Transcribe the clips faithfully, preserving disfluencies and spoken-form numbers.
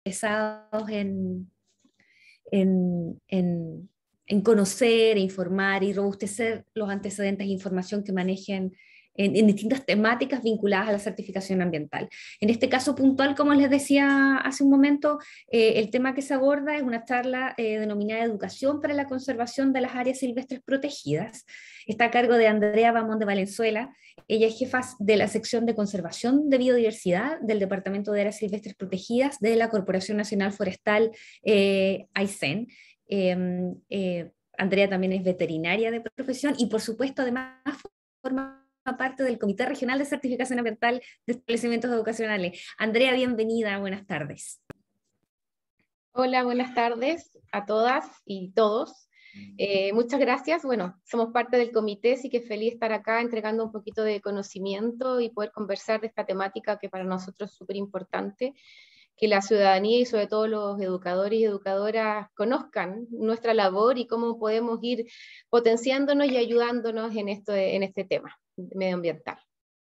interesados en, en, en, en conocer, informar y robustecer los antecedentes e información que manejen en, en distintas temáticas vinculadas a la certificación ambiental. En este caso puntual, como les decía hace un momento, eh, el tema que se aborda es una charla eh, denominada Educación para la conservación de las áreas silvestres protegidas. Está a cargo de Andrea Bamón de Valenzuela. Ella es jefa de la sección de conservación de biodiversidad del Departamento de Áreas Silvestres Protegidas de la Corporación Nacional Forestal eh, AICEN. Eh, eh, Andrea también es veterinaria de profesión y por supuesto además forma parte del Comité Regional de Certificación Ambiental de Establecimientos Educacionales. Andrea, bienvenida, buenas tardes. Hola, buenas tardes a todas y todos. Eh, muchas gracias. Bueno, somos parte del comité, así que feliz de estar acá entregando un poquito de conocimiento y poder conversar de esta temática que para nosotros es súper importante, que la ciudadanía y sobre todo los educadores y educadoras conozcan nuestra labor y cómo podemos ir potenciándonos y ayudándonos en, esto, en este tema medioambiental.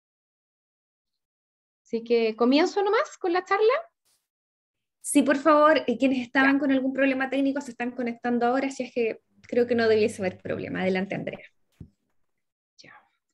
Así que comienzo nomás con la charla. Sí, por favor, quienes estaban ya con algún problema técnico se están conectando ahora, si es que creo que no debiese haber problema. Adelante, Andrea. Ya.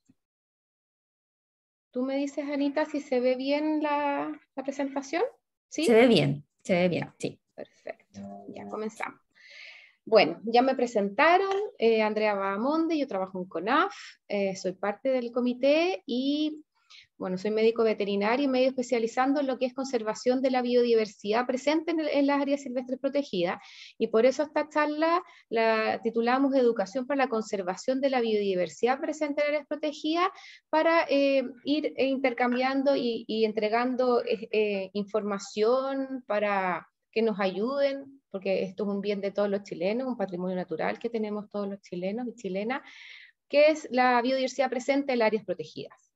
¿Tú me dices, Anita, si se ve bien la, la presentación? ¿Sí? Se ve bien, se ve bien, sí. Perfecto, ya comenzamos. Bueno, ya me presentaron, eh, Andrea Bahamonde, yo trabajo en CONAF, eh, soy parte del comité y, bueno, soy médico veterinario y medio especializando en lo que es conservación de la biodiversidad presente en, el, en las áreas silvestres protegidas, y por eso esta charla la titulamos Educación para la conservación de la biodiversidad presente en áreas protegidas, para eh, ir intercambiando y, y entregando eh, eh, información para que nos ayuden, porque esto es un bien de todos los chilenos, un patrimonio natural que tenemos todos los chilenos y chilenas, que es la biodiversidad presente en las áreas protegidas.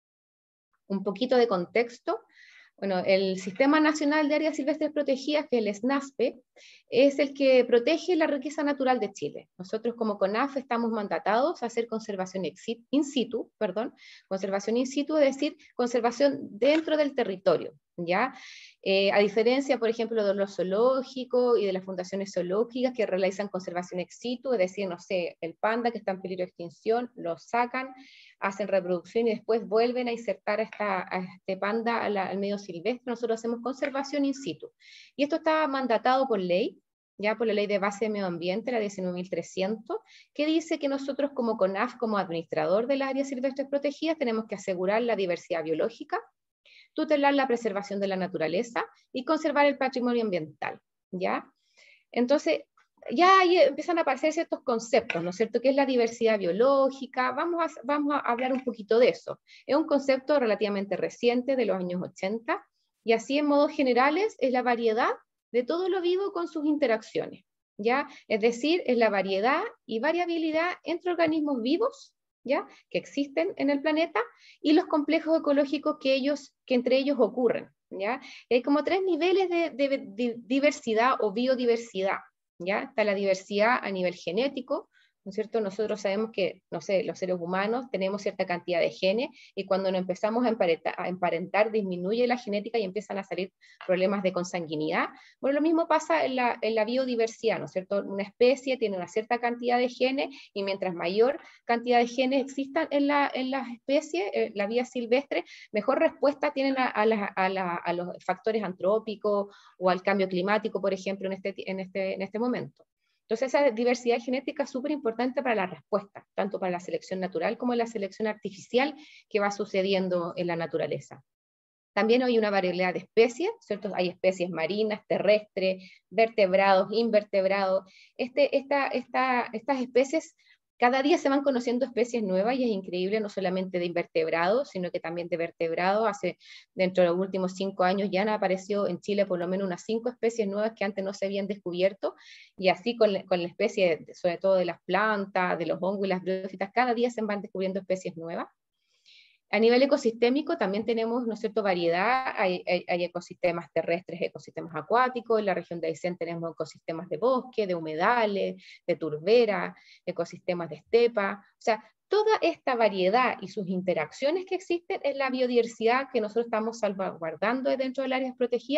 Un poquito de contexto. Bueno, el Sistema Nacional de Áreas Silvestres Protegidas, que es el SNASPE, es el que protege la riqueza natural de Chile. Nosotros como CONAF estamos mandatados a hacer conservación in situ, perdón, conservación in situ, es decir, conservación dentro del territorio, ¿ya? Eh, a diferencia, por ejemplo, de los zoológicos y de las fundaciones zoológicas que realizan conservación ex situ, es decir, no sé, el panda que está en peligro de extinción, lo sacan, hacen reproducción y después vuelven a insertar a, esta, a este panda a la, al medio silvestre. Nosotros hacemos conservación in situ. Y esto está mandatado por ley, ya por la ley de base de medio ambiente, la diecinueve mil trescientos, que dice que nosotros como CONAF, como administrador de las áreas silvestres protegidas, tenemos que asegurar la diversidad biológica, tutelar la preservación de la naturaleza y conservar el patrimonio ambiental, ¿ya? Entonces, ya ahí empiezan a aparecer ciertos conceptos, ¿no es cierto? ¿Qué es la diversidad biológica? Vamos a, vamos a hablar un poquito de eso. Es un concepto relativamente reciente, de los años ochenta, y así en modos generales es la variedad de todo lo vivo con sus interacciones, ¿ya? Es decir, es la variedad y variabilidad entre organismos vivos, ¿ya? Que existen en el planeta, y los complejos ecológicos que, ellos, que entre ellos ocurren, ¿ya? Hay como tres niveles de, de, de diversidad o biodiversidad, ¿ya? Está la diversidad a nivel genético, ¿no es cierto? Nosotros sabemos que, no sé, los seres humanos tenemos cierta cantidad de genes, y cuando nos empezamos a emparentar, a emparentar disminuye la genética y empiezan a salir problemas de consanguinidad. Bueno, lo mismo pasa en la, en la biodiversidad, ¿no es cierto? Una especie tiene una cierta cantidad de genes, y mientras mayor cantidad de genes existan en, la, en las especies, en la vida silvestre, mejor respuesta tienen a, a, la, a, la, a los factores antrópicos o al cambio climático, por ejemplo, en este, en este, en este momento. Entonces esa diversidad genética es súper importante para la respuesta, tanto para la selección natural como la selección artificial que va sucediendo en la naturaleza. También hay una variedad de especies, ¿cierto? Hay especies marinas, terrestres, vertebrados, invertebrados. Este, esta, esta, estas especies, cada día se van conociendo especies nuevas, y es increíble, no solamente de invertebrados, sino que también de vertebrados. Hace, dentro de los últimos cinco años ya han aparecido en Chile por lo menos unas cinco especies nuevas que antes no se habían descubierto, y así con, con la especie, sobre todo de las plantas, de los hongos y las briófitas, cada día se van descubriendo especies nuevas. A nivel ecosistémico también tenemos, ¿no es cierto?, variedad. Hay, hay, hay ecosistemas terrestres, ecosistemas acuáticos. En la región de Aysén tenemos ecosistemas de bosque, de humedales, de turbera, ecosistemas de estepa. O sea, toda esta variedad y sus interacciones que existen es la biodiversidad que nosotros estamos salvaguardando dentro del área protegida,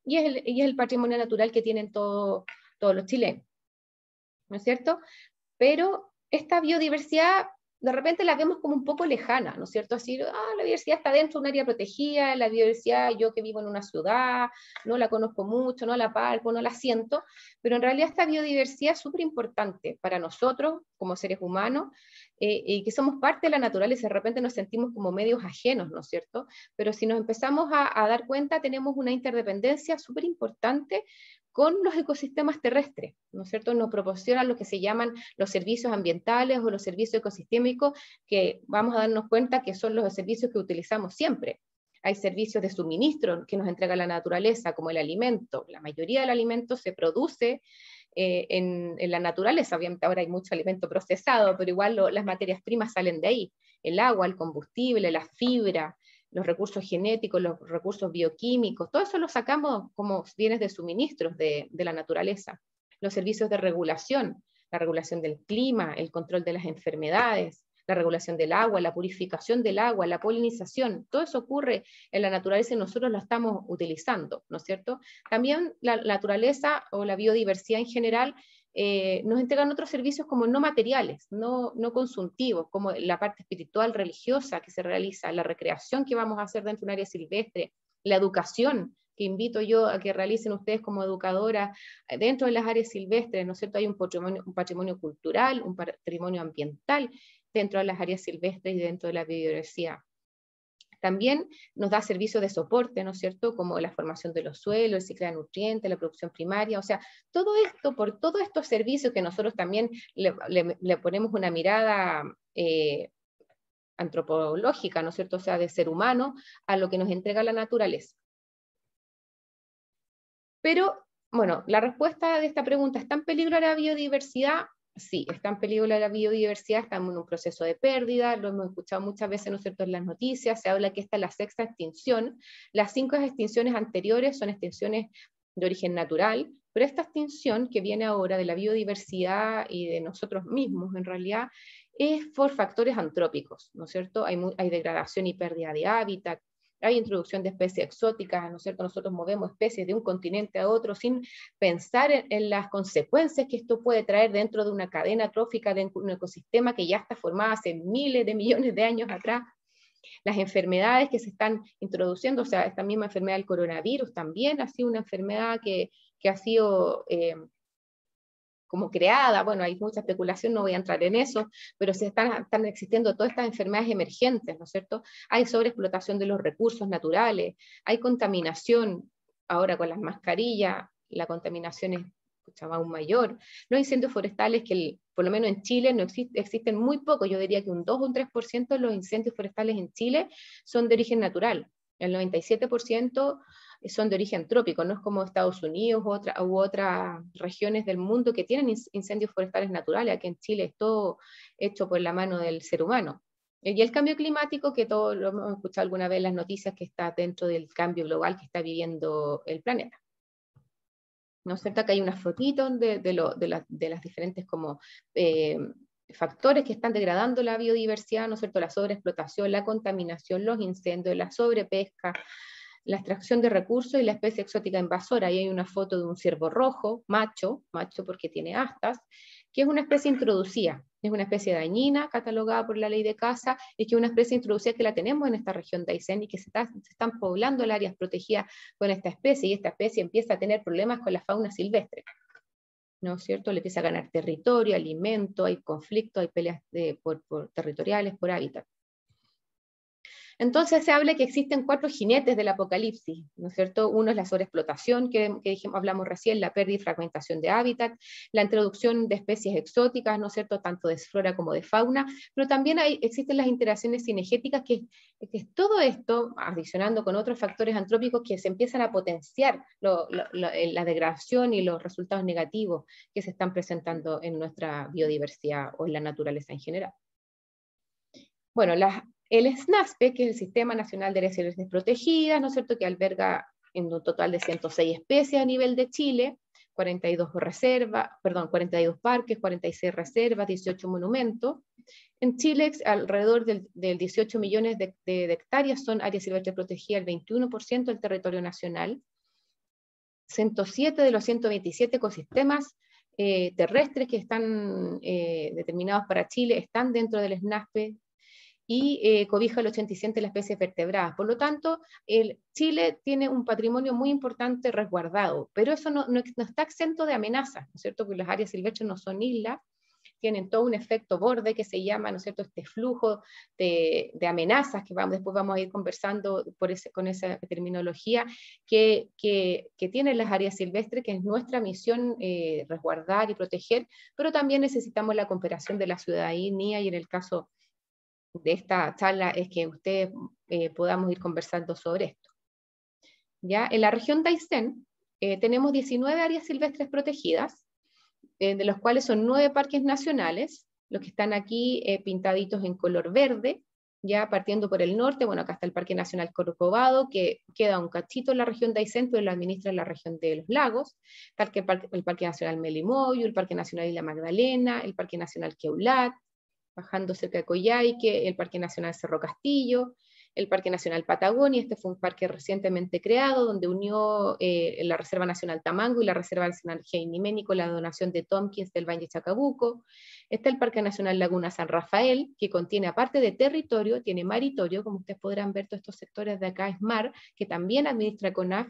y es el, y es el patrimonio natural que tienen todo, todos los chilenos, ¿no es cierto? Pero esta biodiversidad de repente la vemos como un poco lejana, ¿no es cierto? Así, ah, la biodiversidad está dentro de un área protegida, la biodiversidad, yo que vivo en una ciudad, no la conozco mucho, no la palpo, no la siento, pero en realidad esta biodiversidad es súper importante para nosotros como seres humanos, eh, y que somos parte de la naturaleza, de repente nos sentimos como medios ajenos, ¿no es cierto? Pero si nos empezamos a, a dar cuenta, tenemos una interdependencia súper importante con los ecosistemas terrestres, ¿no es cierto? Nos proporcionan lo que se llaman los servicios ambientales o los servicios ecosistémicos, que vamos a darnos cuenta que son los servicios que utilizamos siempre. Hay servicios de suministro que nos entrega la naturaleza, como el alimento. La mayoría del alimento se produce eh, en, en la naturaleza. Obviamente ahora hay mucho alimento procesado, pero igual lo, las materias primas salen de ahí. El agua, el combustible, la fibra, los recursos genéticos, los recursos bioquímicos, todo eso lo sacamos como bienes de suministros de, de la naturaleza. Los servicios de regulación, la regulación del clima, el control de las enfermedades, la regulación del agua, la purificación del agua, la polinización, todo eso ocurre en la naturaleza y nosotros lo estamos utilizando, ¿no es cierto? También la naturaleza o la biodiversidad en general Eh, nos entregan otros servicios como no materiales, no, no consumtivos, como la parte espiritual, religiosa que se realiza, la recreación que vamos a hacer dentro de un área silvestre, la educación, que invito yo a que realicen ustedes como educadoras dentro de las áreas silvestres, ¿no es cierto? Hay un patrimonio, un patrimonio cultural, un patrimonio ambiental dentro de las áreas silvestres y dentro de la biodiversidad. También nos da servicios de soporte, ¿no es cierto?, como la formación de los suelos, el ciclo de nutrientes, la producción primaria, o sea, todo esto, por todos estos servicios que nosotros también le, le, le ponemos una mirada eh, antropológica, ¿no es cierto?, o sea, de ser humano, a lo que nos entrega la naturaleza. Pero, bueno, la respuesta de esta pregunta, ¿está en peligro la biodiversidad? Sí, está en peligro la biodiversidad, estamos en un proceso de pérdida, lo hemos escuchado muchas veces, ¿no es cierto?, en las noticias, se habla que esta es la sexta extinción, las cinco extinciones anteriores son extinciones de origen natural, pero esta extinción que viene ahora de la biodiversidad y de nosotros mismos, en realidad, es por factores antrópicos, ¿no es cierto? Hay, hay degradación y pérdida de hábitat, hay introducción de especies exóticas, ¿no es cierto? Nosotros movemos especies de un continente a otro sin pensar en, en las consecuencias que esto puede traer dentro de una cadena trófica, de un ecosistema que ya está formado hace miles de millones de años atrás. Las enfermedades que se están introduciendo, o sea, esta misma enfermedad del coronavirus también ha sido una enfermedad que, que ha sido eh, como creada, bueno, hay mucha especulación, no voy a entrar en eso, pero se están, están existiendo todas estas enfermedades emergentes, ¿no es cierto? Hay sobreexplotación de los recursos naturales, hay contaminación, ahora con las mascarillas, la contaminación es mucho aún mayor. Los incendios forestales, que el, por lo menos en Chile no existe, existen muy pocos, yo diría que un dos o un tres por ciento de los incendios forestales en Chile son de origen natural, el noventa y siete por ciento son de origen trópico, no es como Estados Unidos u, otra, u otras regiones del mundo que tienen incendios forestales naturales. Aquí en Chile es todo hecho por la mano del ser humano. Y el cambio climático, que todos lo hemos escuchado alguna vez en las noticias, que está dentro del cambio global que está viviendo el planeta. ¿No es cierto? Acá hay unas fotitos de, de, lo, de, la, de las diferentes como... Eh, factores que están degradando la biodiversidad, ¿no es cierto? La sobreexplotación, la contaminación, los incendios, la sobrepesca, la extracción de recursos y la especie exótica invasora. Ahí hay una foto de un ciervo rojo, macho, macho porque tiene astas, que es una especie introducida, es una especie dañina, catalogada por la ley de caza, y que es una especie introducida que la tenemos en esta región de Aysén y que se, está, se están poblando el áreas protegidas con esta especie, y esta especie empieza a tener problemas con la fauna silvestre, ¿no es cierto? Le empieza a ganar territorio, alimento, hay conflicto, hay peleas de, por, por territoriales, por hábitat. Entonces se habla que existen cuatro jinetes del apocalipsis, ¿no es cierto? Uno es la sobreexplotación, que, que dijimos, hablamos recién, la pérdida y fragmentación de hábitat, la introducción de especies exóticas, ¿no es cierto?, tanto de flora como de fauna, pero también hay, existen las interacciones cinegéticas, que, que es todo esto, adicionando con otros factores antrópicos, que se empiezan a potenciar lo, lo, lo, la degradación y los resultados negativos que se están presentando en nuestra biodiversidad o en la naturaleza en general. Bueno, las el SNASPE, que es el Sistema Nacional de Áreas Silvestres Protegidas, ¿no es cierto?, que alberga en un total de ciento seis especies a nivel de Chile, cuarenta y dos reservas, perdón, cuarenta y dos parques, cuarenta y seis reservas, dieciocho monumentos. En Chile, alrededor del, del dieciocho millones de, de, de hectáreas son áreas silvestres protegidas, el veintiuno por ciento del territorio nacional. ciento siete de los ciento veintisiete ecosistemas eh, terrestres que están eh, determinados para Chile están dentro del SNASPE, y eh, cobija el ochenta y siete de las especies vertebradas. Por lo tanto, el Chile tiene un patrimonio muy importante resguardado, pero eso no, no, no está exento de amenazas, ¿no es cierto? Porque las áreas silvestres no son islas, tienen todo un efecto borde que se llama, ¿no es cierto?, este flujo de, de amenazas que vamos, después vamos a ir conversando por ese, con esa terminología que, que, que tienen las áreas silvestres, que es nuestra misión eh, resguardar y proteger, pero también necesitamos la cooperación de la ciudadanía, y en el caso de esta charla es que ustedes eh, podamos ir conversando sobre esto. ¿Ya? En la región de Aysén eh, tenemos diecinueve áreas silvestres protegidas, eh, de los cuales son nueve parques nacionales, los que están aquí eh, pintaditos en color verde, ya partiendo por el norte. Bueno, acá está el Parque Nacional Corcovado, que queda un cachito en la región de Aysén, pero lo administra en la región de los lagos. Está el Parque, el Parque Nacional Melimoyo, el Parque Nacional Isla Magdalena, el Parque Nacional Queulat, bajando cerca de Coyhaique, el Parque Nacional Cerro Castillo, el Parque Nacional Patagonia. Este fue un parque recientemente creado, donde unió eh, la Reserva Nacional Tamango y la Reserva Nacional Géiniménico, la donación de Tompkins del Valle Chacabuco. Está el Parque Nacional Laguna San Rafael, que contiene, aparte de territorio, tiene maritorio, como ustedes podrán ver, todos estos sectores de acá es mar, que también administra CONAF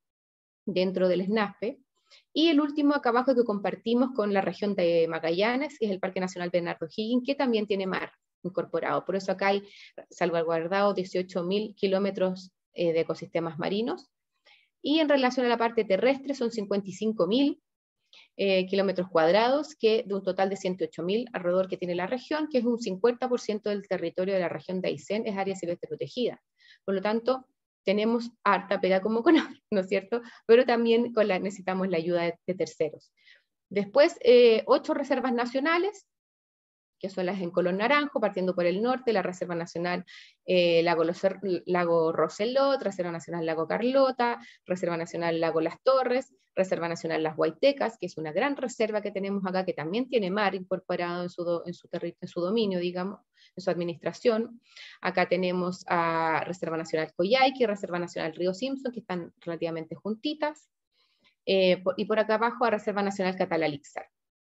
dentro del SNASPE. Y el último acá abajo que compartimos con la región de Magallanes, que es el Parque Nacional Bernardo Higgins, que también tiene mar incorporado. Por eso acá hay salvaguardados dieciocho mil kilómetros eh, de ecosistemas marinos. Y en relación a la parte terrestre son cincuenta y cinco mil eh, kilómetros cuadrados, que de un total de ciento ocho mil alrededor que tiene la región, que es un cincuenta por ciento del territorio de la región de Aysén, es área silvestre protegida. Por lo tanto, tenemos harta pega como CONAF, ¿no es cierto? Pero también con la, necesitamos la ayuda de, de terceros. Después, eh, ocho reservas nacionales, que son las en color naranjo, partiendo por el norte, la Reserva Nacional eh, Lago, Loser, Lago Roselot, Reserva Nacional Lago Carlota, Reserva Nacional Lago Las Torres, Reserva Nacional Las Huaytecas, que es una gran reserva que tenemos acá, que también tiene mar incorporado en su, do, en su, en su dominio, digamos, en su administración. Acá tenemos a Reserva Nacional Coyhaique y Reserva Nacional Río Simpson, que están relativamente juntitas, eh, por, y por acá abajo a Reserva Nacional Catalalixar.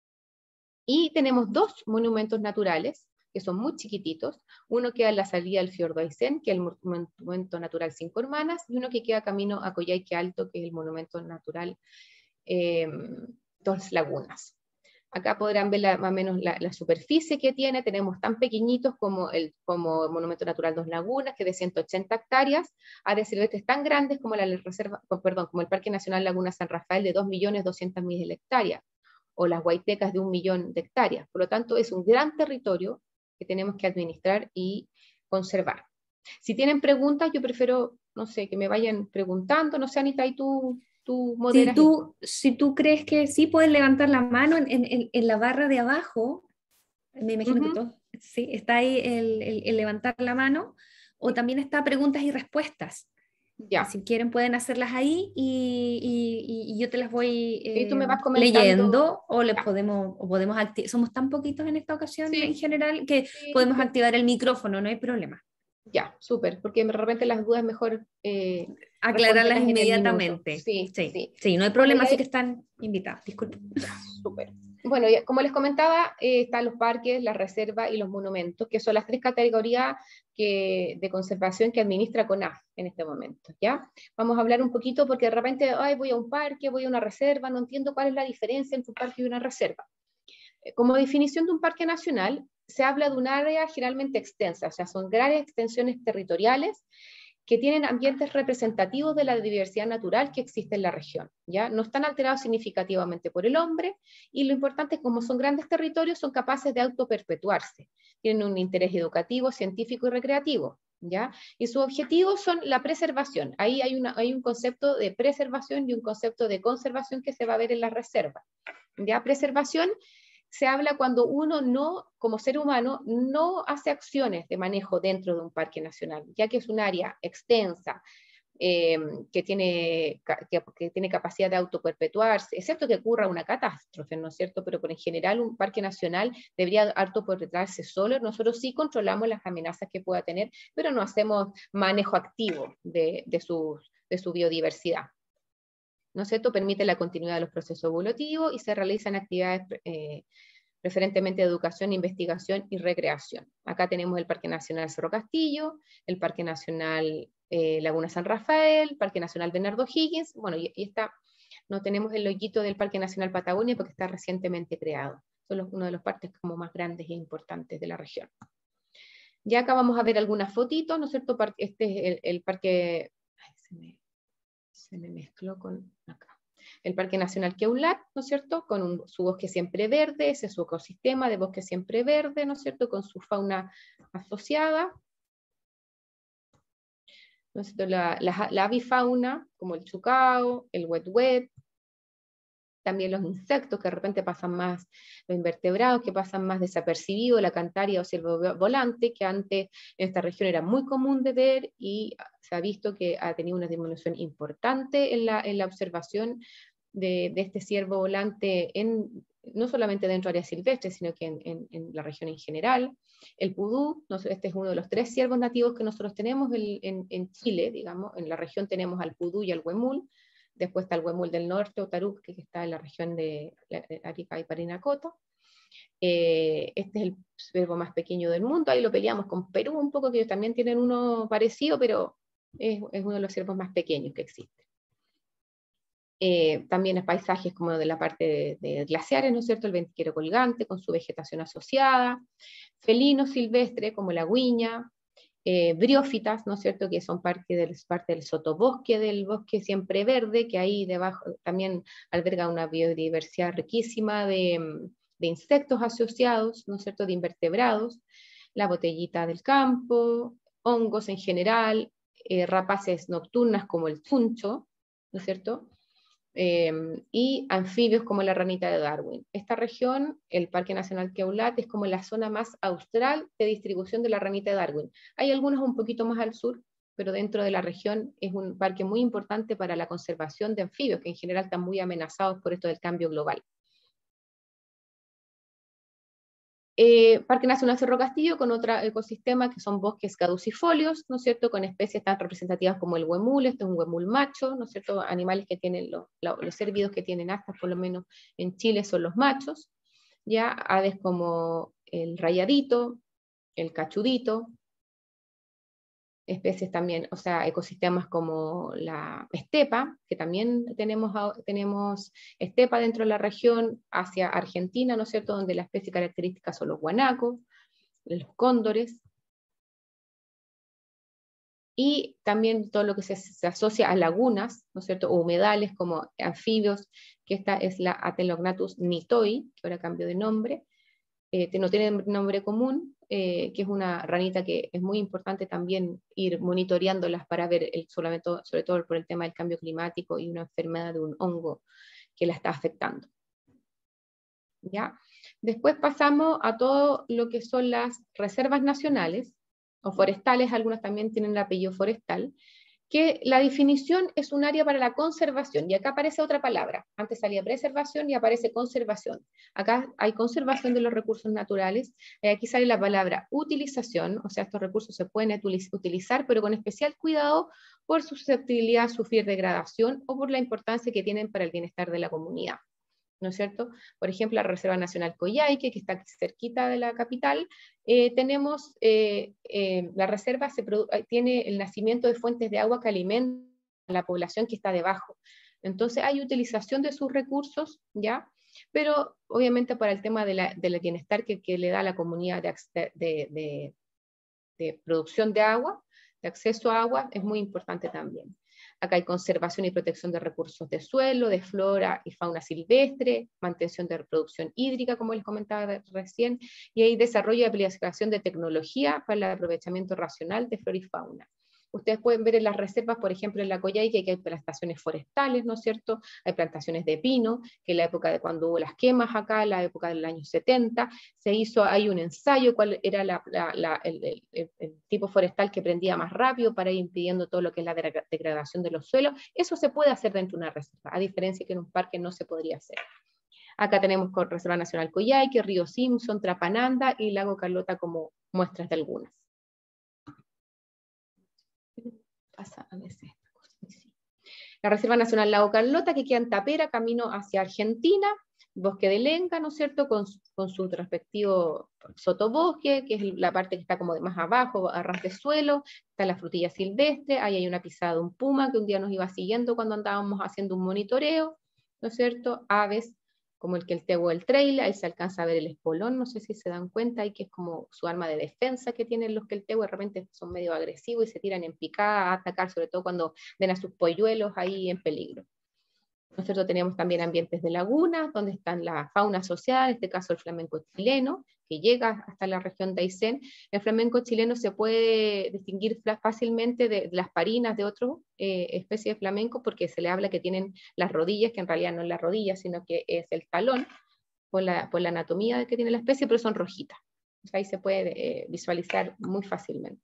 Y tenemos dos monumentos naturales, que son muy chiquititos. Uno queda en la salida del fiordo Aysén, que es el monumento natural Cinco Hermanas, y uno que queda camino a Coyhaique Alto, que es el monumento natural eh, Dos Lagunas. Acá podrán ver la, más o menos la, la superficie que tiene. Tenemos tan pequeñitos como el como monumento natural Dos Lagunas, que es de ciento ochenta hectáreas, áreas silvestres tan grandes como, la reserva, perdón, como el Parque Nacional Laguna San Rafael, de dos millones doscientas mil hectáreas, o las Huaytecas de un millón de hectáreas. Por lo tanto, es un gran territorio que tenemos que administrar y conservar. Si tienen preguntas, yo prefiero, no sé, que me vayan preguntando. No sé, Anita, ¿y tú, tú moderas? Si tú, si tú crees que sí, puedes levantar la mano en, en, en la barra de abajo. Me imagino uh-huh. que todo, sí, está ahí el, el, el levantar la mano, o también está preguntas y respuestas. Ya. Si quieren pueden hacerlas ahí y, y, y yo te las voy eh, tú me vas leyendo, o les podemos, o podemos activar. Somos tan poquitos en esta ocasión sí. en general que sí, podemos sí. activar el micrófono, no hay problema. Ya, súper, porque de repente las dudas mejor eh, aclararlas inmediatamente. Sí, sí, sí. sí, no hay problema, bueno, así hay... que están invitados. Disculpen. Ya, súper. Bueno, ya, como les comentaba, eh, están los parques, las reservas y los monumentos, que son las tres categorías que, de conservación que administra CONAF en este momento, ¿ya? Vamos a hablar un poquito porque de repente, ay, voy a un parque, voy a una reserva, no entiendo cuál es la diferencia entre un parque y una reserva. Como definición de un parque nacional, se habla de un área generalmente extensa, o sea, son grandes extensiones territoriales que tienen ambientes representativos de la diversidad natural que existe en la región, ¿ya? No están alterados significativamente por el hombre, y lo importante es que como son grandes territorios, son capaces de autoperpetuarse, tienen un interés educativo, científico y recreativo, ¿ya? Y sus objetivos son la preservación. Ahí hay, una, hay un concepto de preservación y un concepto de conservación que se va a ver en la reserva, ¿ya? Preservación se habla cuando uno no, como ser humano, no hace acciones de manejo dentro de un parque nacional, ya que es un área extensa, eh, que, tiene, que, que tiene capacidad de autoperpetuarse, excepto que ocurra una catástrofe, ¿no es cierto? Pero por en general un parque nacional debería autoperpetuarse solo. Nosotros sí controlamos las amenazas que pueda tener, pero no hacemos manejo activo de, de, su, de su biodiversidad. ¿no es cierto? Permite la continuidad de los procesos evolutivos y se realizan actividades eh, preferentemente de educación, investigación y recreación. Acá tenemos el Parque Nacional Cerro Castillo, el Parque Nacional eh, Laguna San Rafael, Parque Nacional Bernardo Higgins, bueno, y, y está, no tenemos el loguito del Parque Nacional Patagonia porque está recientemente creado. Son los, uno de los parques como más grandes e importantes de la región. Ya acá vamos a ver algunas fotitos, ¿no es cierto? Este es el, el parque, ay, se, me, se me mezcló con acá. El Parque Nacional Queulat, ¿no es cierto?, con un, su bosque siempre verde, ese es su ecosistema de bosque siempre verde, ¿no es cierto?, con su fauna asociada, ¿no es cierto?, la, la, la avifauna, como el chucao, el wet-wet, también los insectos que de repente pasan más, los invertebrados que pasan más desapercibidos, la cantaria o ciervo volante, que antes en esta región era muy común de ver y se ha visto que ha tenido una disminución importante en la, en la observación de, de este ciervo volante, en, no solamente dentro de áreas silvestres, sino que en, en, en la región en general. El pudú, este es uno de los tres ciervos nativos que nosotros tenemos en, en, en Chile, digamos, en la región tenemos al pudú y al huemul. Después está el huemul del norte, o taruc, que está en la región de Arica y Parinacota. Eh, este es el ciervo más pequeño del mundo, ahí lo peleamos con Perú un poco, que ellos también tienen uno parecido, pero es, es uno de los ciervos más pequeños que existe. Eh, también hay paisajes como de la parte de, de glaciares, ¿no es cierto? El ventiquero colgante con su vegetación asociada, felinos silvestres como la guiña, Eh, briófitas, ¿no es cierto?, que son parte del, parte del sotobosque, del bosque siempre verde, que ahí debajo también alberga una biodiversidad riquísima de, de insectos asociados, ¿no es cierto?, de invertebrados, la botellita del campo, hongos en general, eh, rapaces nocturnas como el chuncho, ¿no es cierto?, Eh, y anfibios como la ranita de Darwin. Esta región, el Parque Nacional Queulat, es como la zona más austral de distribución de la ranita de Darwin. Hay algunos un poquito más al sur, pero dentro de la región es un parque muy importante para la conservación de anfibios, que en general están muy amenazados por esto del cambio global. Eh, Parque Nacional Cerro Castillo con otro ecosistema que son bosques caducifolios, ¿no es cierto?, con especies tan representativas como el huemul, este es un huemul macho, ¿no es cierto?, animales que tienen, los, los cérvidos que tienen astas, por lo menos en Chile son los machos, ya aves como el rayadito, el cachudito, especies también, o sea, ecosistemas como la estepa, que también tenemos, tenemos estepa dentro de la región hacia Argentina, ¿no es cierto?, donde la especie característica son los guanacos, los cóndores, y también todo lo que se, se asocia a lagunas, ¿no es cierto?, o humedales como anfibios, que esta es la Atelognathus nitoi, que ahora cambió de nombre, eh, no tiene nombre común, eh, que es una ranita que es muy importante también ir monitoreándolas para ver, el, solamente, sobre todo por el tema del cambio climático y una enfermedad de un hongo que la está afectando. ¿Ya? Después pasamos a todo lo que son las reservas nacionales, o forestales, algunas también tienen el apellido forestal, que la definición es un área para la conservación, y acá aparece otra palabra, antes salía preservación y aparece conservación. Acá hay conservación de los recursos naturales, eh, aquí sale la palabra utilización, o sea, estos recursos se pueden utilizar, pero con especial cuidado por su susceptibilidad a sufrir degradación o por la importancia que tienen para el bienestar de la comunidad, ¿no es cierto? Por ejemplo, la Reserva Nacional Coyhaique, que está aquí cerquita de la capital, eh, tenemos, eh, eh, la reserva se tiene el nacimiento de fuentes de agua que alimentan a la población que está debajo. Entonces hay utilización de sus recursos, ¿ya? Pero obviamente para el tema de la, del bienestar que, que le da a la comunidad de, de, de, de producción de agua, de acceso a agua, es muy importante también. Acá hay conservación y protección de recursos de suelo, de flora y fauna silvestre, mantención de reproducción hídrica, como les comentaba recién, y hay desarrollo y aplicación de tecnología para el aprovechamiento racional de flora y fauna. Ustedes pueden ver en las reservas, por ejemplo, en la Coyhaique, que hay plantaciones forestales, ¿no es cierto? Hay plantaciones de pino, que en la época de cuando hubo las quemas acá, en la época del año setenta, se hizo, hay un ensayo, cuál era la, la, la, el, el, el tipo forestal que prendía más rápido para ir impidiendo todo lo que es la degradación de los suelos. Eso se puede hacer dentro de una reserva, a diferencia que en un parque no se podría hacer. Acá tenemos con Reserva Nacional Coyhaique, Río Simpson, Trapananda y Lago Carlota como muestras de algunas. Pasa a veces esta cosa. La Reserva Nacional Lago Carlota, que queda en Tapera, camino hacia Argentina, Bosque de Lenca, ¿no es cierto?, con, con su respectivo sotobosque, que es la parte que está como de más abajo, a ras de suelo, está la frutilla silvestre, ahí hay una pisada de un puma que un día nos iba siguiendo cuando andábamos haciendo un monitoreo, ¿no es cierto?, aves, como el queltehue del trail, ahí se alcanza a ver el espolón, no sé si se dan cuenta, ahí que es como su arma de defensa que tienen los queltehue, de repente son medio agresivos y se tiran en picada a atacar, sobre todo cuando ven a sus polluelos ahí en peligro. Nosotros tenemos también ambientes de lagunas, donde están la fauna asociada, en este caso el flamenco chileno, que llega hasta la región de Aysén. El flamenco chileno se puede distinguir fácilmente de, de las parinas de otras eh, especies de flamenco, porque se le habla que tienen las rodillas, que en realidad no es la rodilla, sino que es el talón, por la, por la anatomía que tiene la especie, pero son rojitas. O sea, ahí se puede eh, visualizar muy fácilmente.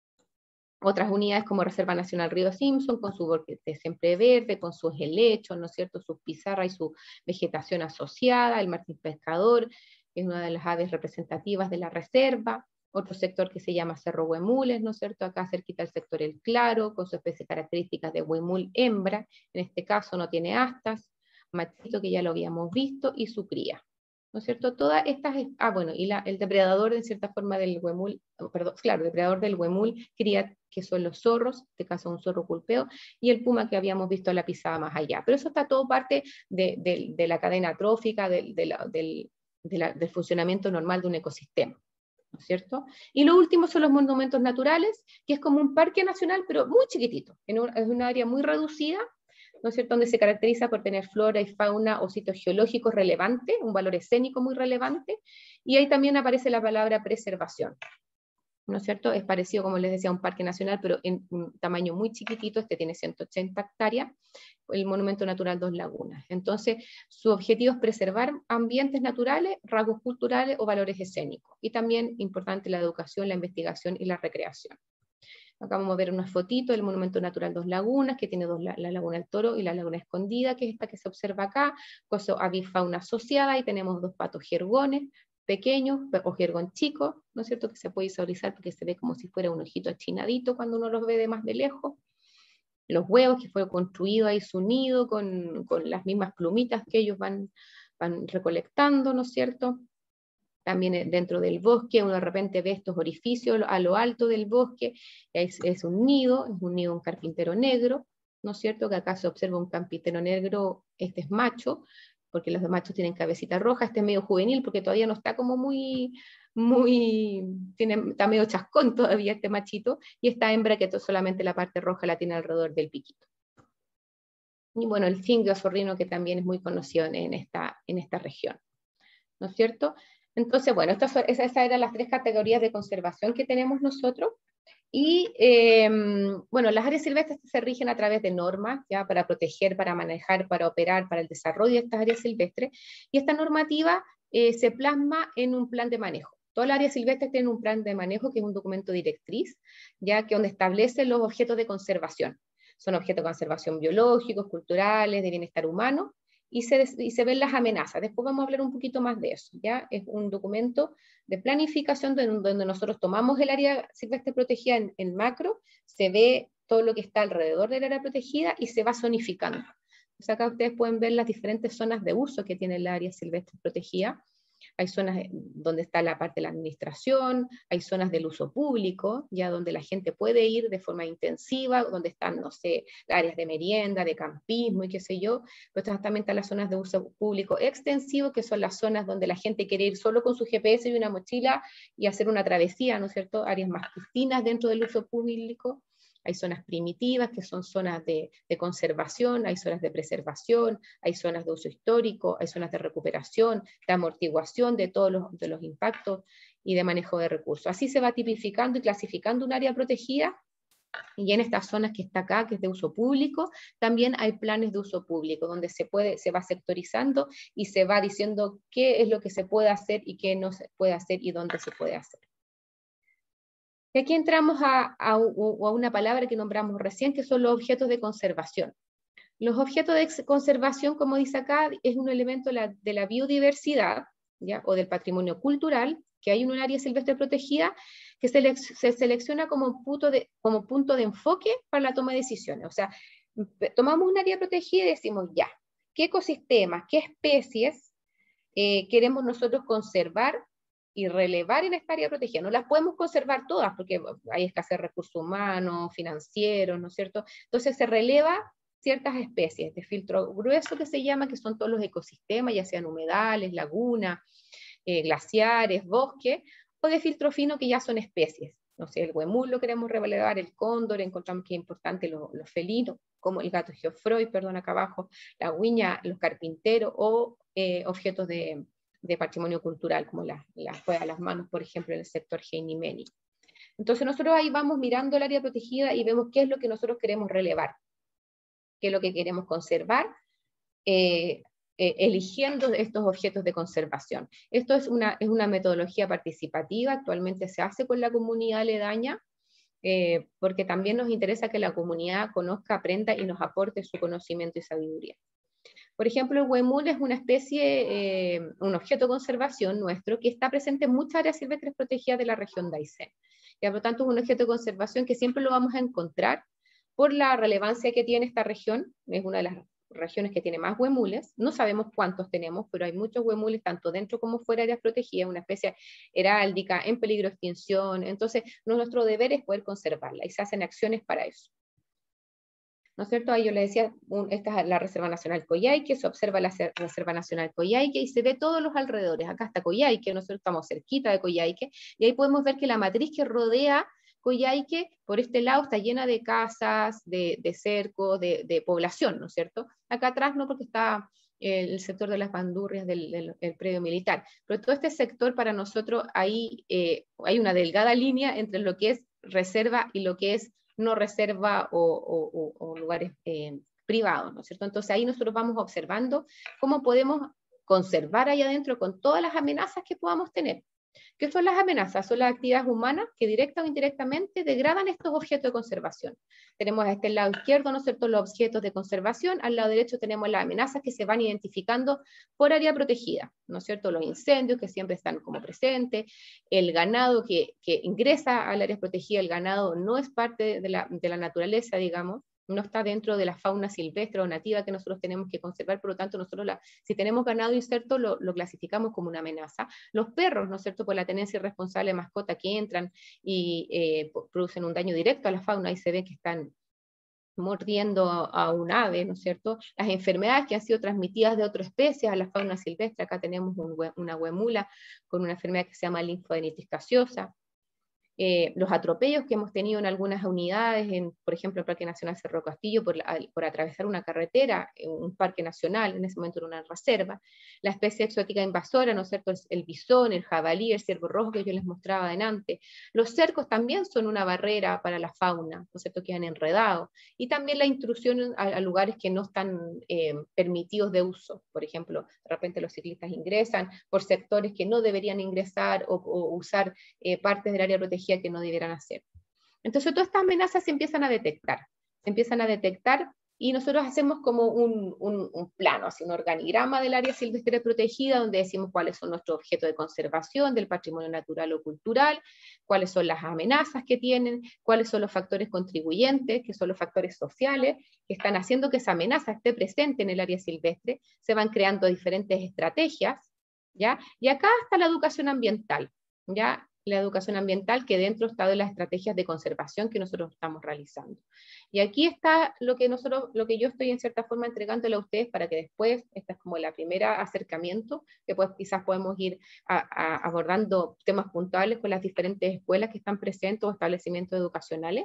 Otras unidades como Reserva Nacional Río Simpson, con su bosque siempre verde, con sus helechos, ¿no es cierto?, sus pizarras y su vegetación asociada, el martín pescador, que es una de las aves representativas de la reserva. Otro sector que se llama Cerro Huemules, ¿no es cierto?, acá cerquita del sector El Claro, con su especie características de huemul hembra, en este caso no tiene astas, machito que ya lo habíamos visto, y su cría. ¿No es cierto? Todas estas, ah, bueno, y la, el depredador en cierta forma del huemul, perdón, claro, el depredador del huemul cría, que son los zorros, en este caso un zorro culpeo, y el puma que habíamos visto la pisada más allá. Pero eso está todo parte de, de, de la cadena trófica, de, de la, del, de la, del funcionamiento normal de un ecosistema, ¿no es cierto? Y lo último son los monumentos naturales, que es como un parque nacional, pero muy chiquitito, en un, es un área muy reducida, ¿no es cierto?, donde se caracteriza por tener flora y fauna o sitios geológicos relevantes, un valor escénico muy relevante, y ahí también aparece la palabra preservación, ¿no es cierto? Es parecido, como les decía, a un parque nacional, pero en un tamaño muy chiquitito, este tiene ciento ochenta hectáreas, el Monumento Natural Dos Lagunas. Entonces, su objetivo es preservar ambientes naturales, rasgos culturales o valores escénicos, y también importante la educación, la investigación y la recreación. Acá vamos a ver una fotito del Monumento Natural Dos Lagunas, que tiene dos, la, la Laguna del Toro y la Laguna Escondida, que es esta que se observa acá, con su avifauna asociada, y tenemos dos patos jergones pequeños, o jergón chico, ¿no es cierto?, que se puede visualizar porque se ve como si fuera un ojito achinadito cuando uno los ve de más de lejos. Los huevos, que fue construido ahí su nido con, con las mismas plumitas que ellos van, van recolectando, ¿no es cierto? También dentro del bosque, uno de repente ve estos orificios a lo alto del bosque, es, es un nido, es un nido de un carpintero negro, ¿no es cierto?, que acá se observa un carpintero negro, este es macho, porque los machos tienen cabecita roja, este es medio juvenil, porque todavía no está como muy, muy, tiene, está medio chascón todavía este machito, y esta hembra que solamente la parte roja la tiene alrededor del piquito. Y bueno, el cingio zorrino, que también es muy conocido en esta, en esta región, ¿no es cierto? Entonces, bueno, estas, esas eran las tres categorías de conservación que tenemos nosotros. Y, eh, bueno, las áreas silvestres se rigen a través de normas, ya, para proteger, para manejar, para operar, para el desarrollo de estas áreas silvestres. Y esta normativa eh, se plasma en un plan de manejo. Todas las áreas silvestres tienen un plan de manejo, que es un documento directriz, ya que donde establece los objetos de conservación. Son objetos de conservación biológicos, culturales, de bienestar humano, y se, y se ven las amenazas. Después vamos a hablar un poquito más de eso, ¿ya? Es un documento de planificación donde, donde nosotros tomamos el área silvestre protegida en, en macro, se ve todo lo que está alrededor del área protegida y se va zonificando. O sea, acá ustedes pueden ver las diferentes zonas de uso que tiene el área silvestre protegida. Hay zonas donde está la parte de la administración, hay zonas del uso público, ya donde la gente puede ir de forma intensiva, donde están, no sé, áreas de merienda, de campismo y qué sé yo, pero también están las zonas de uso público extensivo, que son las zonas donde la gente quiere ir solo con su G P S y una mochila y hacer una travesía, ¿no es cierto? Áreas más piscinas dentro del uso público. Hay zonas primitivas, que son zonas de, de conservación, hay zonas de preservación, hay zonas de uso histórico, hay zonas de recuperación, de amortiguación de todos los, de los impactos y de manejo de recursos. Así se va tipificando y clasificando un área protegida, y en estas zonas que está acá, que es de uso público, también hay planes de uso público, donde se, puede, se va sectorizando y se va diciendo qué es lo que se puede hacer y qué no se puede hacer y dónde se puede hacer. Y aquí entramos a, a, a una palabra que nombramos recién, que son los objetos de conservación. Los objetos de conservación, como dice acá, es un elemento de la, de la biodiversidad, ¿ya?, o del patrimonio cultural, que hay en un área silvestre protegida, que se, se selecciona como punto, de, como punto de enfoque para la toma de decisiones. O sea, tomamos un área protegida y decimos, ya, ¿qué ecosistemas, qué especies eh, queremos nosotros conservar y relevar en esta área protegida? No las podemos conservar todas porque hay escasez de recursos humanos, financieros, ¿no es cierto? Entonces se releva ciertas especies de filtro grueso que se llama, que son todos los ecosistemas, ya sean humedales, lagunas, eh, glaciares, bosques, o de filtro fino que ya son especies. No sé, el huemul lo queremos relevar, el cóndor, encontramos que es importante los, los felinos, como el gato geofroy, perdón, acá abajo, la huiña, los carpinteros, o eh, objetos de, de patrimonio cultural, como las la juega a las manos, por ejemplo, en el sector Heinimeni. Entonces nosotros ahí vamos mirando el área protegida y vemos qué es lo que nosotros queremos relevar, qué es lo que queremos conservar, eh, eh, eligiendo estos objetos de conservación. Esto es una, es una metodología participativa, actualmente se hace con la comunidad aledaña, eh, porque también nos interesa que la comunidad conozca, aprenda y nos aporte su conocimiento y sabiduría. Por ejemplo, el huemul es una especie, eh, un objeto de conservación nuestro que está presente en muchas áreas silvestres protegidas de la región de Aysén. Y por lo tanto es un objeto de conservación que siempre lo vamos a encontrar por la relevancia que tiene esta región. Es una de las regiones que tiene más huemules, no sabemos cuántos tenemos, pero hay muchos huemules tanto dentro como fuera de áreas protegidas, una especie heráldica, en peligro de extinción. Entonces nuestro deber es poder conservarla y se hacen acciones para eso. ¿No es cierto? Ahí yo le decía, un, esta es la Reserva Nacional Coyhaique, se observa la Reserva Nacional Coyhaique y se ve todos los alrededores. Acá está Coyhaique, nosotros estamos cerquita de Coyhaique, y ahí podemos ver que la matriz que rodea Coyhaique, por este lado, está llena de casas, de, de cercos, de, de población, ¿no es cierto? Acá atrás no, porque está el sector de las bandurrias del, del, del predio militar. Pero todo este sector para nosotros, ahí eh, hay una delgada línea entre lo que es reserva y lo que es no reserva o, o, o lugares eh, privados, ¿no es cierto? Entonces ahí nosotros vamos observando cómo podemos conservar ahí adentro con todas las amenazas que podamos tener. ¿Qué son las amenazas? Son las actividades humanas que directa o indirectamente degradan estos objetos de conservación. Tenemos a este lado izquierdo, ¿no es cierto?, los objetos de conservación, al lado derecho tenemos las amenazas que se van identificando por área protegida, ¿no es cierto?, los incendios que siempre están como presentes, el ganado que, que ingresa al área protegida, el ganado no es parte de la, de la naturaleza, digamos, no está dentro de la fauna silvestre o nativa que nosotros tenemos que conservar, por lo tanto nosotros la, si tenemos ganado inserto lo, lo clasificamos como una amenaza. Los perros, ¿no es cierto?, por la tenencia irresponsable de mascota que entran y eh, producen un daño directo a la fauna y se ve que están mordiendo a, a un ave, ¿no es cierto? Las enfermedades que han sido transmitidas de otras especies a la fauna silvestre, acá tenemos un, una huemula con una enfermedad que se llama linfadenitis gaseosa. Eh, los atropellos que hemos tenido en algunas unidades, en, por ejemplo, el Parque Nacional Cerro Castillo, por, por atravesar una carretera, un parque nacional, en ese momento era una reserva, la especie exótica invasora, ¿no es cierto?, el bisón, el jabalí, el ciervo rojo que yo les mostraba adelante. Los cercos también son una barrera para la fauna, ¿no es cierto?, que han enredado, y también la intrusión a, a lugares que no están eh, permitidos de uso. Por ejemplo, de repente los ciclistas ingresan por sectores que no deberían ingresar o, o usar eh, partes del área protegida que no debieran hacer. Entonces todas estas amenazas se empiezan a detectar, se empiezan a detectar y nosotros hacemos como un, un, un plano, así un organigrama del área silvestre protegida donde decimos cuáles son nuestros objetos de conservación del patrimonio natural o cultural, cuáles son las amenazas que tienen, cuáles son los factores contribuyentes, que son los factores sociales que están haciendo que esa amenaza esté presente en el área silvestre. Se van creando diferentes estrategias, ¿ya? Y acá está la educación ambiental, ¿ya? La educación ambiental que dentro está de las estrategias de conservación que nosotros estamos realizando. Y aquí está lo que, nosotros, lo que yo estoy en cierta forma entregándole a ustedes para que después, esta es como la primera acercamiento, que pues quizás podemos ir a, a abordando temas puntuales con las diferentes escuelas que están presentes o establecimientos educacionales,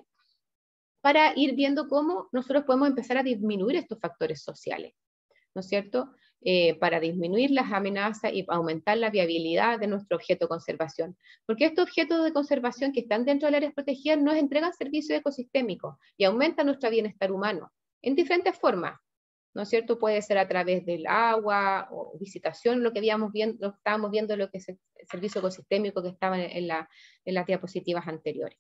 para ir viendo cómo nosotros podemos empezar a disminuir estos factores sociales, ¿no es cierto?, Eh, para disminuir las amenazas y aumentar la viabilidad de nuestro objeto de conservación. Porque estos objetos de conservación que están dentro del área protegida nos entregan servicios ecosistémicos y aumentan nuestro bienestar humano en diferentes formas, ¿no es cierto? Puede ser a través del agua o visitación, lo que habíamos viendo, lo que estábamos viendo, lo que es el servicio ecosistémico que estaba en, la, en las diapositivas anteriores.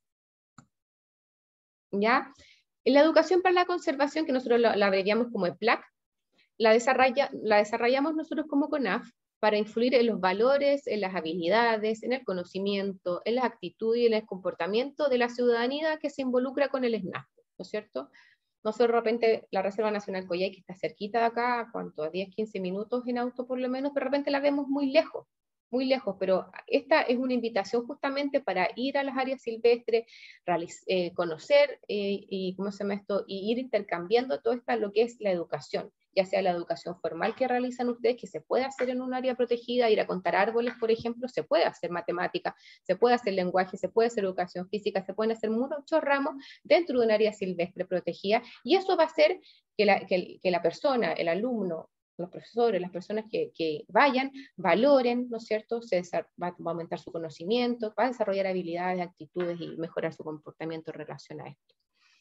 ¿Ya? En la educación para la conservación, que nosotros la, la abreviamos como E P L A C, La, desarrolla, la desarrollamos nosotros como CONAF para influir en los valores, en las habilidades, en el conocimiento, en las actitudes y en el comportamiento de la ciudadanía que se involucra con el SNAP, ¿no es cierto? Nosotros de repente la Reserva Nacional Coyhai, que está cerquita de acá, ¿cuánto? A diez, quince minutos en auto por lo menos, pero de repente la vemos muy lejos, muy lejos, pero esta es una invitación justamente para ir a las áreas silvestres, eh, conocer eh, y, ¿cómo se llama esto? Y ir intercambiando todo esto, lo que es la educación, ya sea la educación formal que realizan ustedes, que se puede hacer en un área protegida, ir a contar árboles, por ejemplo, se puede hacer matemática, se puede hacer lenguaje, se puede hacer educación física, se pueden hacer muchos ramos dentro de un área silvestre protegida, y eso va a hacer que la, que, que la persona, el alumno, los profesores, las personas que, que vayan, valoren, ¿no es cierto? Se va, va a aumentar su conocimiento, va a desarrollar habilidades, actitudes y mejorar su comportamiento en relación a esto.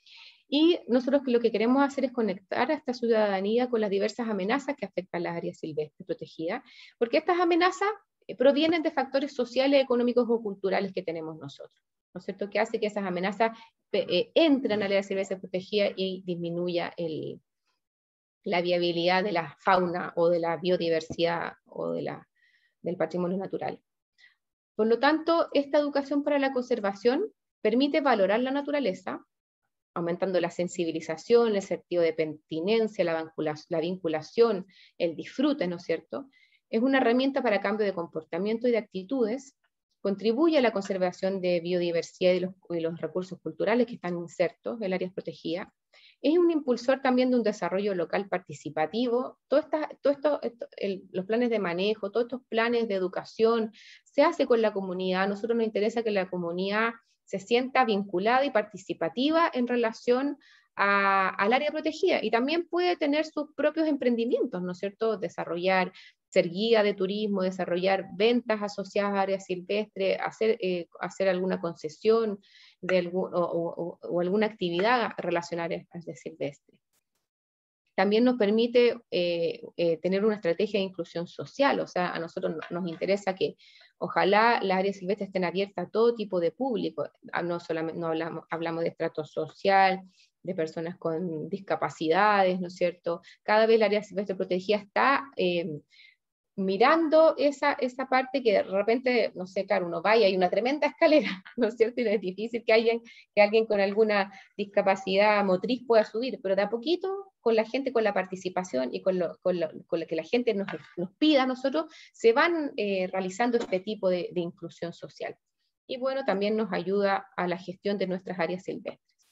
Y nosotros lo que queremos hacer es conectar a esta ciudadanía con las diversas amenazas que afectan las áreas silvestres protegidas, porque estas amenazas provienen de factores sociales, económicos o culturales que tenemos nosotros, ¿no es cierto? Que hace que esas amenazas eh, entren a la área silvestre protegida y disminuya el, la viabilidad de la fauna o de la biodiversidad o de la, del patrimonio natural. Por lo tanto, esta educación para la conservación permite valorar la naturaleza, aumentando la sensibilización, el sentido de pertinencia, la vinculación, la vinculación, el disfrute, ¿no es cierto? Es una herramienta para cambio de comportamiento y de actitudes, contribuye a la conservación de biodiversidad y los, y los recursos culturales que están insertos en áreas protegidas, es un impulsor también de un desarrollo local participativo, todo esta, todo esto, esto el, los planes de manejo, todos estos planes de educación, se hace con la comunidad, a nosotros nos interesa que la comunidad se sienta vinculada y participativa en relación a, al área protegida, y también puede tener sus propios emprendimientos, ¿no es cierto? Desarrollar, ser guía de turismo, desarrollar ventas asociadas a áreas silvestres, hacer, eh, hacer alguna concesión de algún, o, o, o alguna actividad relacionada a áreas silvestres. También nos permite eh, eh, tener una estrategia de inclusión social, o sea, a nosotros nos interesa que ojalá las áreas silvestres estén abiertas a todo tipo de público, no solamente no hablamos, hablamos de estrato social, de personas con discapacidades, ¿no es cierto? Cada vez la área silvestre protegida está eh, mirando esa, esa parte que de repente, no sé, claro, uno va y hay una tremenda escalera, ¿no es cierto? Y es difícil que alguien, que alguien con alguna discapacidad motriz pueda subir, pero de a poquito, con la gente, con la participación y con lo, con lo, con lo que la gente nos, nos pida a nosotros, se van eh, realizando este tipo de, de inclusión social. Y bueno, también nos ayuda a la gestión de nuestras áreas silvestres.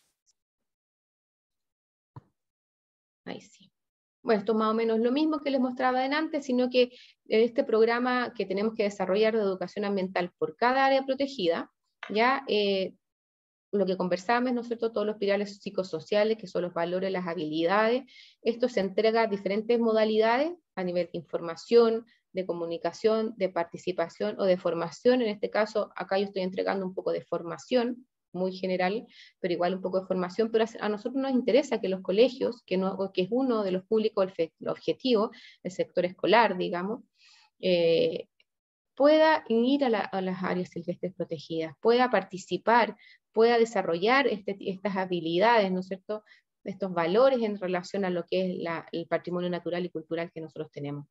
Ahí sí. Bueno, esto es más o menos lo mismo que les mostraba adelante, sino que este programa que tenemos que desarrollar de educación ambiental por cada área protegida, ya eh, lo que conversábamos, ¿no es cierto?, todos los pilares psicosociales, que son los valores, las habilidades, esto se entrega a diferentes modalidades, a nivel de información, de comunicación, de participación o de formación. En este caso, acá yo estoy entregando un poco de formación, muy general, pero igual un poco de formación, pero a nosotros nos interesa que los colegios, que, no, que es uno de los públicos objetivos, el sector escolar, digamos, eh, pueda ir a, la, a las áreas silvestres protegidas, pueda participar, pueda desarrollar este, estas habilidades, ¿no es cierto?, estos valores en relación a lo que es la, el patrimonio natural y cultural que nosotros tenemos.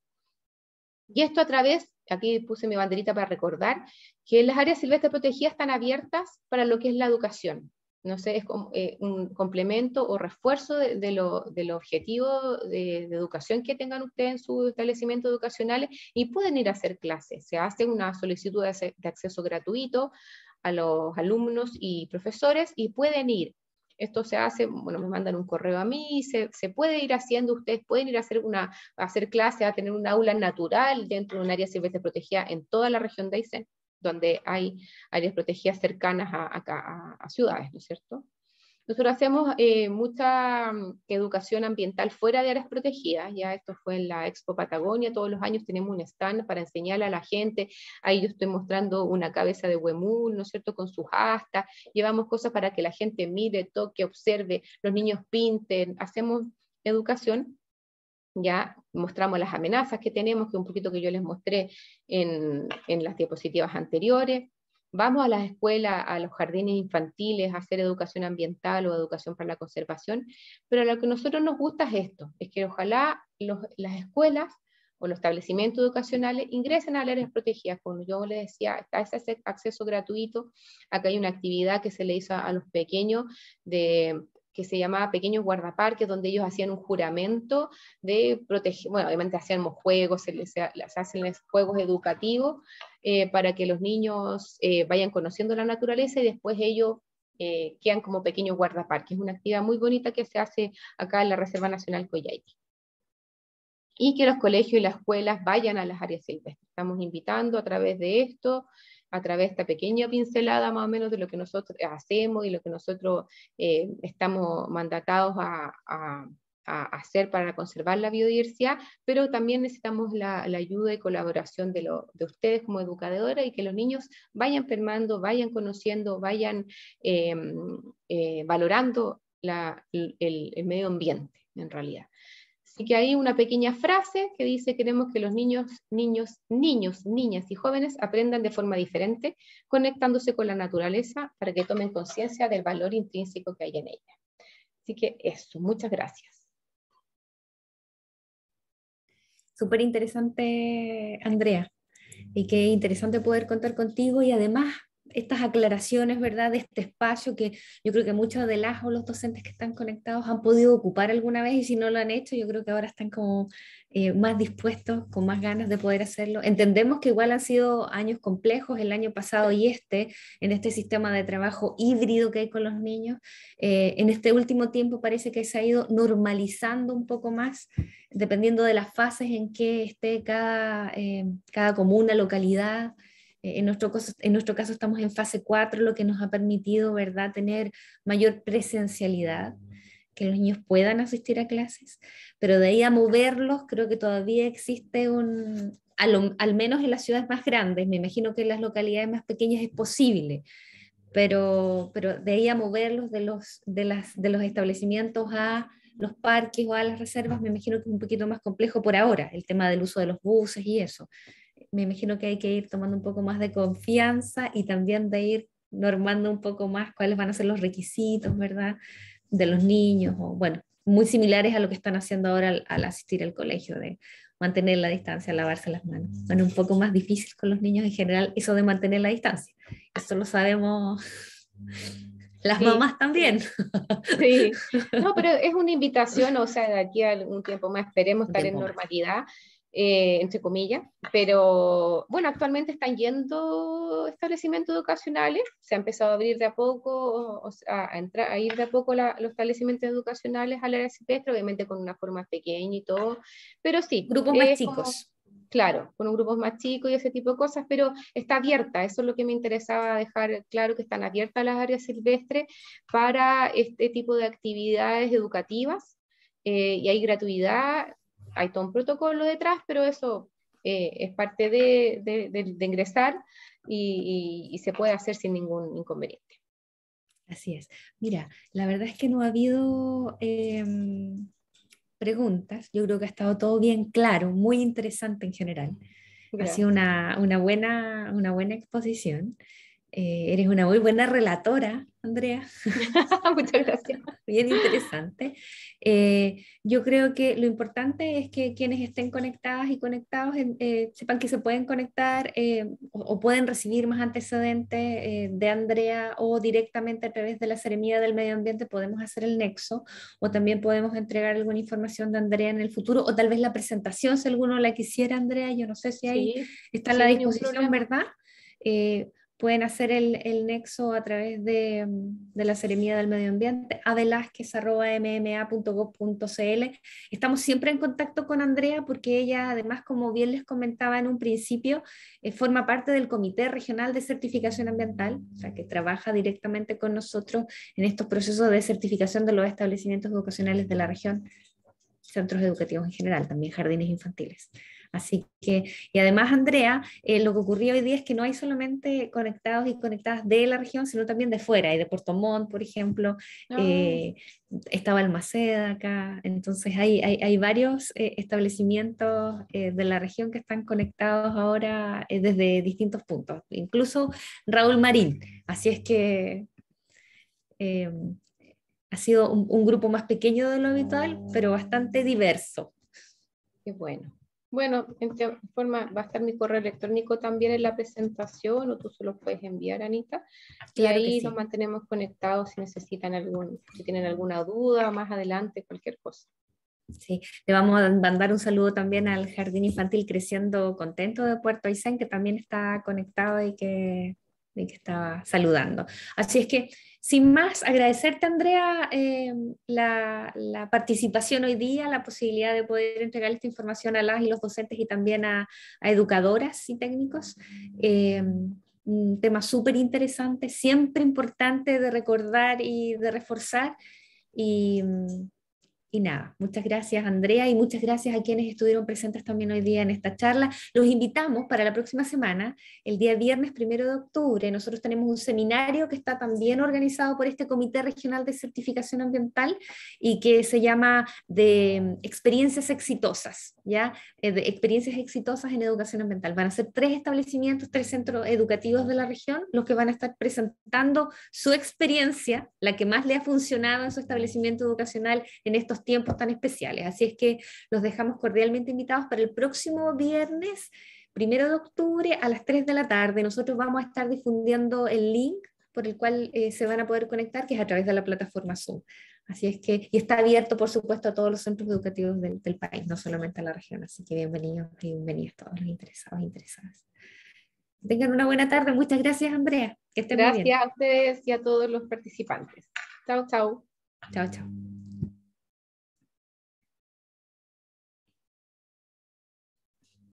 Y esto a través, aquí puse mi banderita para recordar, que las áreas silvestres protegidas están abiertas para lo que es la educación. No sé, es como, eh, un complemento o refuerzo de, de, lo, de lo objetivo de, de educación que tengan ustedes en sus establecimientos educacionales, y pueden ir a hacer clases. Se hace una solicitud de, de acceso gratuito a los alumnos y profesores y pueden ir. Esto se hace, bueno, me mandan un correo a mí, se, se puede ir haciendo, ustedes pueden ir a hacer, una, a hacer clase, a tener un aula natural dentro de un área silvestre protegida en toda la región de Aysén, donde hay áreas protegidas cercanas a, a, a, a ciudades, ¿no es cierto? Nosotros hacemos eh, mucha educación ambiental fuera de áreas protegidas, ya esto fue en la Expo Patagonia, todos los años tenemos un stand para enseñarle a la gente, ahí yo estoy mostrando una cabeza de huemul, ¿no es cierto?, con sus astas, llevamos cosas para que la gente mire, toque, observe, los niños pinten, hacemos educación, ya mostramos las amenazas que tenemos, que un poquito que yo les mostré en, en las diapositivas anteriores. Vamos a las escuelas, a los jardines infantiles, a hacer educación ambiental o educación para la conservación, pero lo que a nosotros nos gusta es esto, es que ojalá los, las escuelas o los establecimientos educacionales ingresen a las áreas protegidas. Como yo les decía, está ese acceso gratuito, acá hay una actividad que se le hizo a, a los pequeños de que se llamaba Pequeños Guardaparques, donde ellos hacían un juramento de proteger, bueno, obviamente hacíamos juegos, se les, les hacen juegos educativos eh, para que los niños eh, vayan conociendo la naturaleza y después ellos eh, quedan como pequeños guardaparques. Es una actividad muy bonita que se hace acá en la Reserva Nacional Coyhaique. Y que los colegios y las escuelas vayan a las áreas silvestres. Estamos invitando a través de esto, a través de esta pequeña pincelada más o menos de lo que nosotros hacemos y lo que nosotros eh, estamos mandatados a, a, a, hacer para conservar la biodiversidad, pero también necesitamos la, la ayuda y colaboración de, lo, de ustedes como educadora y que los niños vayan permeando, vayan conociendo, vayan eh, eh, valorando la, el, el medio ambiente en realidad. Así que hay una pequeña frase que dice: queremos que los niños, niños, niños, niñas y jóvenes aprendan de forma diferente, conectándose con la naturaleza para que tomen conciencia del valor intrínseco que hay en ella. Así que eso, muchas gracias. Súper interesante, Andrea, y qué interesante poder contar contigo y además estas aclaraciones, ¿verdad?, de este espacio que yo creo que muchos de las o los docentes que están conectados han podido ocupar alguna vez y si no lo han hecho, yo creo que ahora están como eh, más dispuestos, con más ganas de poder hacerlo. Entendemos que igual han sido años complejos, el año pasado y este, en este sistema de trabajo híbrido que hay con los niños. Eh, en este último tiempo parece que se ha ido normalizando un poco más, dependiendo de las fases en que esté cada, eh, cada comuna, localidad. En nuestro, caso, en nuestro caso estamos en fase cuatro, lo que nos ha permitido, ¿verdad?, tener mayor presencialidad, que los niños puedan asistir a clases, pero de ahí a moverlos creo que todavía existe un, al, al menos en las ciudades más grandes, me imagino que en las localidades más pequeñas es posible, pero, pero de ahí a moverlos de los, de, las, de los establecimientos a los parques o a las reservas, me imagino que es un poquito más complejo por ahora, el tema del uso de los buses y eso. Me imagino que hay que ir tomando un poco más de confianza y también de ir normando un poco más cuáles van a ser los requisitos, ¿verdad?, de los niños, o bueno, muy similares a lo que están haciendo ahora al, al asistir al colegio, de mantener la distancia, lavarse las manos. Bueno, un poco más difícil con los niños en general eso de mantener la distancia. Eso lo sabemos las Sí, mamás también. sí, no, pero es una invitación, o sea, de aquí a algún tiempo más esperemos Un estar en tiempo más. normalidad, eh, entre comillas, pero bueno, actualmente están yendo establecimientos educacionales, se ha empezado a abrir de a poco, o sea, a, entrar, a ir de a poco la, los establecimientos educacionales al área silvestre, obviamente con una forma pequeña y todo, pero sí, Grupos más es como... chicos. Claro, con un grupos más chicos y ese tipo de cosas, pero está abierta, eso es lo que me interesaba dejar claro, que están abiertas las áreas silvestres para este tipo de actividades educativas, eh, y hay gratuidad, hay todo un protocolo detrás, pero eso eh, es parte de, de, de, de ingresar y, y, y se puede hacer sin ningún inconveniente. Así es. Mira, la verdad es que no ha habido... Eh, preguntas. Yo creo que ha estado todo bien claro, muy interesante en general. Ha sido Gracias. una, una buena, una buena exposición. Eh, eres una muy buena relatora, Andrea. Muchas gracias. Bien interesante. Eh, yo creo que lo importante es que quienes estén conectadas y conectados eh, sepan que se pueden conectar eh, o, o pueden recibir más antecedentes eh, de Andrea o directamente a través de la Seremía del Medio Ambiente podemos hacer el nexo o también podemos entregar alguna información de Andrea en el futuro o tal vez la presentación si alguno la quisiera, Andrea. Yo no sé si ahí Sí, está a la sin ningún disposición, problema. ¿verdad? Eh, pueden hacer el, el nexo a través de, de la Seremía del Medio Ambiente, a velázquez arroba m m a punto gov punto c l. Estamos siempre en contacto con Andrea porque ella, además, como bien les comentaba en un principio, eh, forma parte del Comité Regional de Certificación Ambiental, o sea, que trabaja directamente con nosotros en estos procesos de certificación de los establecimientos educacionales de la región, centros educativos en general, también jardines infantiles. Así que, y además, Andrea, eh, lo que ocurrió hoy día es que no hay solamente conectados y conectadas de la región, sino también de fuera, y de Puerto Montt, por ejemplo, Ah, eh, estaba Almaceda acá, entonces hay, hay, hay varios eh, establecimientos eh, de la región que están conectados ahora eh, desde distintos puntos, incluso Raúl Marín, así es que... Eh, ha sido un, un grupo más pequeño de lo habitual, pero bastante diverso. qué bueno. Bueno, en te- forma, va a estar mi correo electrónico también en la presentación, o tú se lo puedes enviar, Anita, y Claro que ahí nos sí. mantenemos conectados si necesitan algún, si tienen alguna duda más adelante, cualquier cosa. Sí, le vamos a mandar un saludo también al Jardín Infantil Creciendo Contento de Puerto Aysén, que también está conectado y que, y que está saludando. Así es que, sin más, agradecerte, Andrea, eh, la, la participación hoy día, la posibilidad de poder entregar esta información a las y los docentes y también a, a educadoras y técnicos. Eh, un tema súper interesante, siempre importante de recordar y de reforzar. Y, y nada, muchas gracias Andrea y muchas gracias a quienes estuvieron presentes también hoy día en esta charla. Los invitamos para la próxima semana, el día viernes primero de octubre. Nosotros tenemos un seminario que está también organizado por este Comité Regional de Certificación Ambiental y que se llama de experiencias exitosas, ¿ya? Eh, de experiencias exitosas en educación ambiental. Van a ser tres establecimientos, tres centros educativos de la región, los que van a estar presentando su experiencia, la que más le ha funcionado en su establecimiento educacional en estos tiempos tan especiales. Así es que los dejamos cordialmente invitados para el próximo viernes, primero de octubre, a las tres de la tarde. Nosotros vamos a estar difundiendo el link por el cual eh, se van a poder conectar, que es a través de la plataforma Zoom. Así es que, y está abierto, por supuesto, a todos los centros educativos del, del país, no solamente a la región. Así que bienvenidos y bienvenidos todos los interesados e interesadas. Tengan una buena tarde. Muchas gracias, Andrea. Que estén muy bien. Gracias a ustedes y a todos los participantes. Chao, chao. Chao, chao.